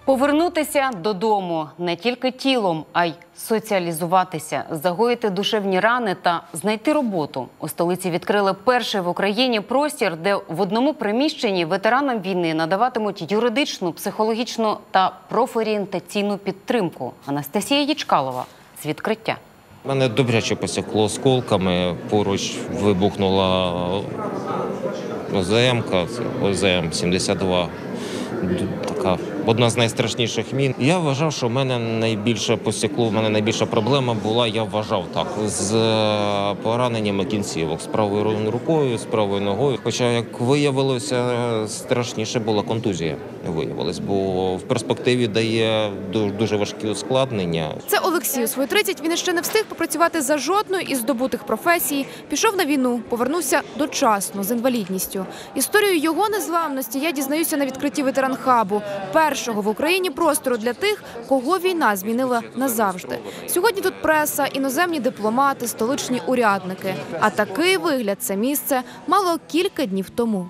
Повернутися додому не тільки тілом, а й соціалізуватися, загоїти душевні рани та знайти роботу. У столиці відкрили перший в Україні простір, де в одному приміщенні ветеранам війни надаватимуть юридичну, психологічну та профорієнтаційну підтримку. Анастасія Ячкалова з відкриття. Мене добряче посікло осколками, поруч вибухнула ОЗМ-ка, ОЗМ-72. Така одна з найстрашніших мін. Я вважав, що в мене найбільше посікло, в мене найбільша проблема була, я вважав так, з пораненнями кінцівок, з правою рукою, з правою ногою. Хоча, як виявилося, страшніше була контузія, виявилось, бо в перспективі дає дуже важкі ускладнення. Це Олексій. У свої 30 він ще не встиг попрацювати за жодною із здобутих професій. Пішов на війну, повернувся дочасно, з інвалідністю. Історію його незламності я дізнаюся на відкритті ветеранхабу, першого в Україні простору для тих, кого війна змінила назавжди. Сьогодні тут преса, іноземні дипломати, столичні урядники. А такий вигляд це місце мало кілька днів тому.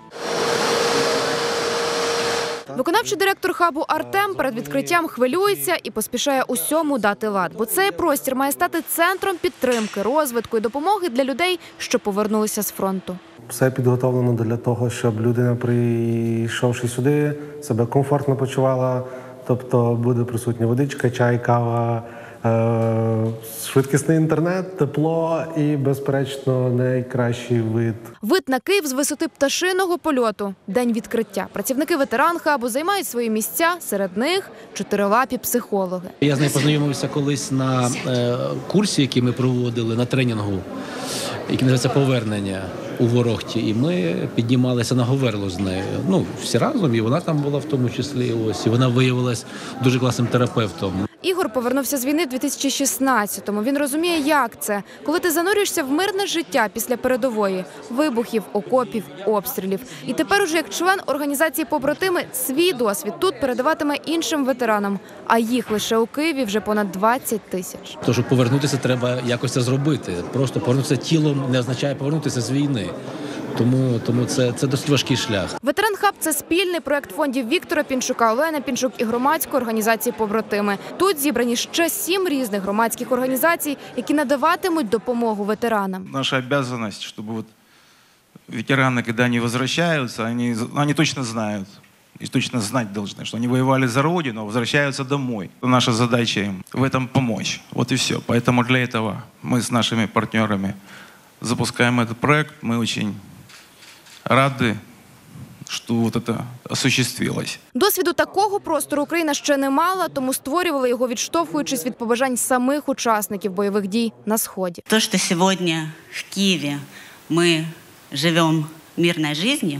Виконавчий директор хабу Артем перед відкриттям хвилюється і поспішає усьому дати лад. Бо цей простір має стати центром підтримки, розвитку і допомоги для людей, що повернулися з фронту. Все підготовлено для того, щоб людина, прийшовши сюди, себе комфортно почувала. Тобто буде присутня водичка, чай, кава, швидкісний інтернет, тепло і, безперечно, найкращий вид. Вид на Київ з висоти пташиного польоту. День відкриття. Працівники ветеранхабу займають свої місця, серед них чотирилапі психологи. Я з нею познайомився колись на курсі, який ми проводили, на тренінгу, який називається «Повернення» у Ворохті. І ми піднімалися на говерло з нею. Всі разом, і вона там була в тому числі. І вона виявилась дуже класним терапевтом. Ігор повернувся з війни в 2016-му. Він розуміє, як це, коли ти занурюєшся в мирне життя після передової – вибухів, окопів, обстрілів. І тепер уже як член організації «Побратими» свій досвід тут передаватиме іншим ветеранам. А їх лише у Києві вже понад 20 тисяч. Тож повернутися треба якось це зробити. Просто повернутися тілом не означає повернутися з війни. Тому це досить важкий шлях. Ветеранхаб – це спільний проєкт фондів Віктора Пінчука, Олени Пінчук і громадської організації «Побратими». Тут зібрані ще 7 різних громадських організацій, які надаватимуть допомогу ветеранам. Наша обов'язаність, щоб ветерани, коли вони повертаються, вони точно знають, и точно знать должны, что они воевали за Родину, возвращаются домой. Наша задача им в этом помочь. Вот и все. Поэтому для этого мы с нашими партнерами запускаем этот проект. Мы очень рады, що це осуществилось. Досвіду такого простору Україна ще не мала, тому створювали його, відштовхуючись від побажань самих учасників бойових дій на Сході. То, що сьогодні в Києві ми живемо мирною життю,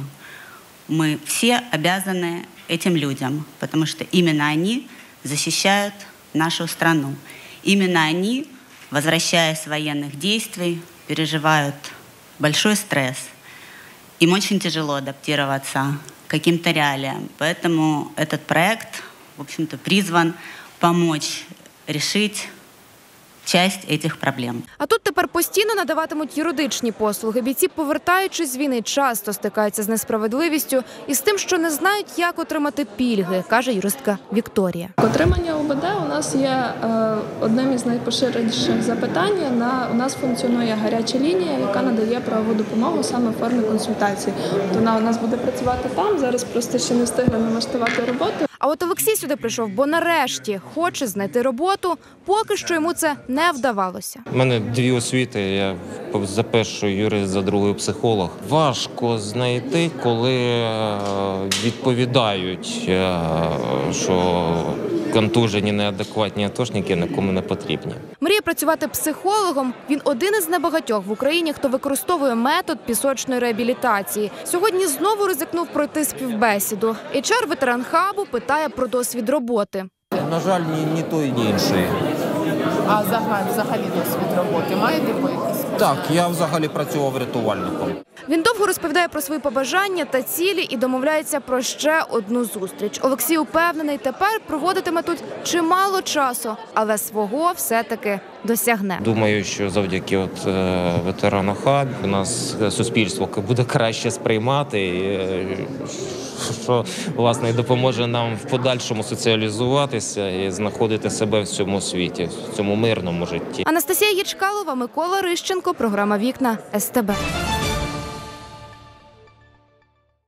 мы все обязаны этим людям, потому что именно они защищают нашу страну. Именно они, возвращаясь с военных действий, переживают большой стресс. Им очень тяжело адаптироваться к каким-то реалиям. Поэтому этот проект, в общем-то, призван помочь решить часть этих проблем. А тут тепер постійно надаватимуть юридичні послуги. Бійці, повертаючись з війни, часто стикаються з несправедливістю і з тим, що не знають, як отримати пільги, каже юристка Вікторія. Отримання УБД у нас є одним із найпоширеніших запитань. У нас функціонує гаряча лінія, яка надає правову допомогу саме в формі консультацій. Вона у нас буде працювати там, зараз просто ще не встигли налаштувати роботу. А от Олексій сюди прийшов, бо нарешті хоче знайти роботу, поки що йому це не вдавалося. У мене 2 освіти, я за першою юрист, за другою психолог. Важко знайти, коли відповідають, що контужені, неадекватні атошники нікому не потрібні. Мріє працювати психологом. Він один із небагатьох в Україні, хто використовує метод пісочної реабілітації. Сьогодні знову ризикнув пройти співбесіду. HR ветеранхабу питає про досвід роботи. На жаль, ні той, ні інший. А взагалі досвід роботи маєте ви якісь? Так, я взагалі працював рятувальником. Він довго розповідає про свої побажання та цілі і домовляється про ще одну зустріч. Олексій упевнений, тепер проводитиме тут чимало часу, але свого все-таки досягне. Думаю, що завдяки ветерану хаб у нас суспільство буде краще сприймати, що, власне, допоможе нам в подальшому соціалізуватися і знаходити себе в цьому світі, в цьому мирному житті. Анастасія Ячкалова, Микола Рищенко, програма «Вікна» СТБ.